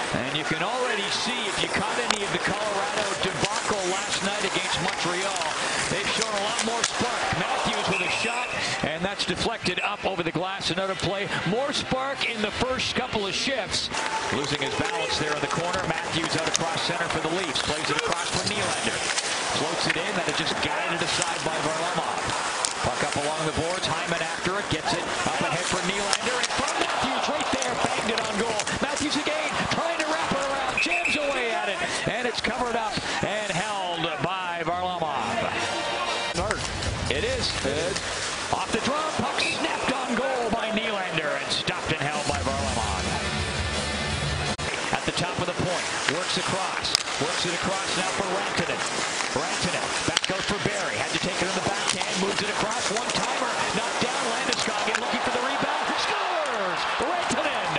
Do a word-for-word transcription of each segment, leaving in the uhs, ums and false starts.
And you can already see, if you caught any of the Colorado debacle last night against Montreal, they've shown a lot more spark. Matthews with a shot, and that's deflected up over the glass. Another play. More spark in the first couple of shifts. Losing his balance there in the corner. Matthews out across center for the Leafs. Plays it across for Nylander. Floats it in, then it just guided aside by Varlamov. Puck up along the boards. Hyman after it. Gets it up ahead for Nylander. And from Matthews right there. Banged it on goal. Matthews again trying to wrap her around. Jams away at it. And it's covered up and held by Varlamov. It is. It. Off the draw. Puck snapped on goal by Nylander and stopped and held by Varlamov. At the top of the point. Works across. Works it across now for Rantanen. Rantanen. Back out for Barry. Had to take it in the backhand. Moves it across. One-timer. Knocked down. Landeskog looking for the rebound. Scores! Rantanen.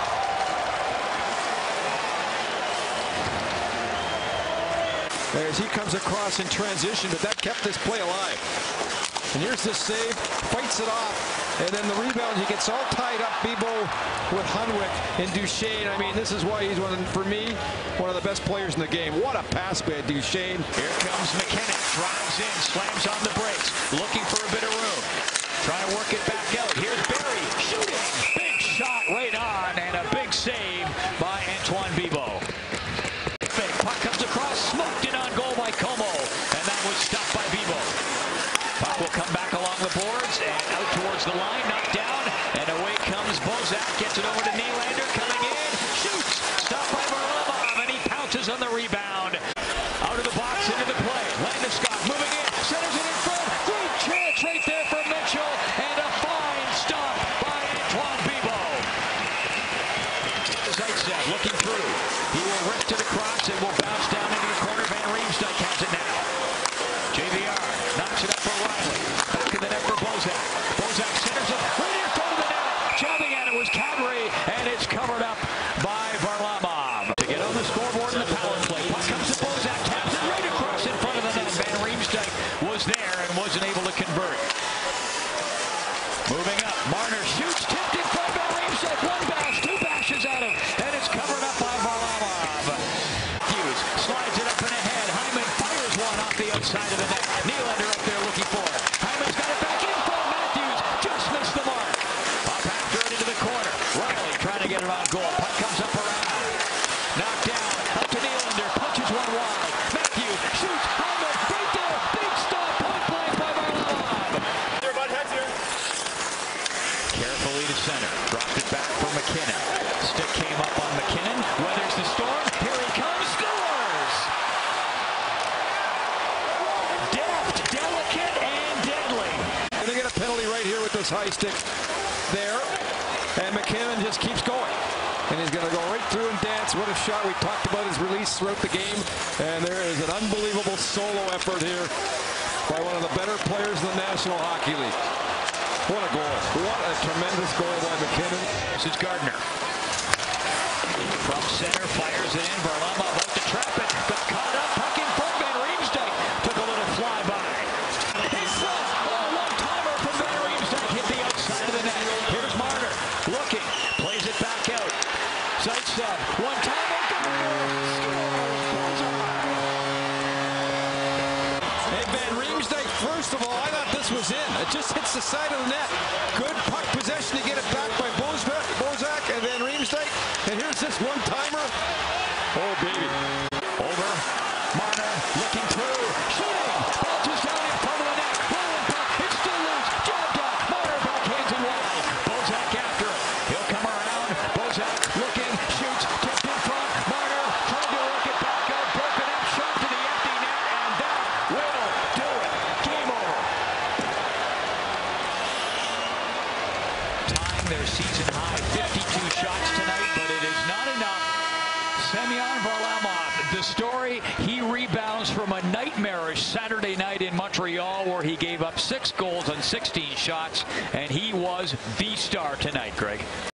As he comes across in transition, but that kept this play alive. And here's the save, fights it off, and then the rebound, he gets all tied up, Bibo with Hunwick and Duchesne. I mean, this is why he's one, for me, one of the best players in the game. What a pass by Duchesne. Here comes MacKinnon, drives in, slams on the brakes, looking for a bit of room. Trying to work it back out. Here's Barry, shooting, big shot right on, and a big save by Antoine Bibo. Puck comes across, smoked in on goal by Como, and that was stopped by Bibo. Puck will come back along the boards and out towards the line, knocked down, and away comes Bozak, gets it over to Nylander, coming in, shoots, stopped by Varlamov, and he pounces on the rebound. Out of the box, into the play, Landeskog moving in, centers it in front, great chance right there for Mitchell, and a fine stop by Antoine Bibo. Zaitsev looking through, he will wrist it across, and will bounce down into the corner, Van Riemsdyk has it now. J V R knocks it up for Riley. Back in the net for Bozak. Bozak centers it right in front of the net. Jabbing at it was Kadri, and it's covered up by Varlamov. To get on the scoreboard in the power play. Puck comes to Bozak, taps it right across in front of the net. Van Riemsdyk was there and wasn't able to convert. Moving up, Marner shoots, tipped in front of Van Riemsdyk. One bash, two bashes at him, and it's covered up by Varlamov. Hughes slides it up and ahead. Hyman fires one off the outside of the net. Nylander up there looking for it. Hyman's got it back in front. Matthews just missed the mark. Up after it into the corner. Riley trying to get it on goal. Puck comes up around. Knocked down. Up to Nylander. Punches one wide. Matthews shoots. Hyman right there. Big stop. Point blank by Varlamov. Here, bud. Heads here. Carefully to center. Dropped it back for MacKinnon. Stick came up on MacKinnon. Weathers the storm. Here he comes. Scores! Deft, delicate, and deadly. And they get a penalty right here with this high stick there. And MacKinnon just keeps going. And he's going to go right through and dance. What a shot. We talked about his release throughout the game. And there is an unbelievable solo effort here by one of the better players in the National Hockey League. What a goal. What a tremendous goal by MacKinnon. This is Gardiner. From center, fires it in. Varlamov out to trap it. Got caught up. Puck in front. Van Riemsdyk took a little flyby. His shot. Oh, one-timer from Van Riemsdyk. Hit the outside of the net. Here's Marner. Looking. Plays it back out. Zaitsev. One-timer. Hey, Van Riemsdyk, first of all, I thought this was in. It just hits the side of the net. Good puck possession to get it back by Bozak, Bozak and Van Riemsdyk. And here's this one-timer. Oh, baby. Over. Marner looking through. Shooting. Bounces down in front of the net. Rolling puck. It's still loose. Jabbed up. Marner backhands it wide. Bozak after it. He'll come around. Bozak looking. Shoots. Tipped in front. Marner trying to work it back out. Broken up. Shot to the empty net. And that will do it. Game over. Tying their season high fifty-two shots tonight, but it is not enough. Semyon Varlamov, the story, he rebounds from a nightmarish Saturday night in Montreal where he gave up six goals on sixteen shots, and he was the star tonight, Greg.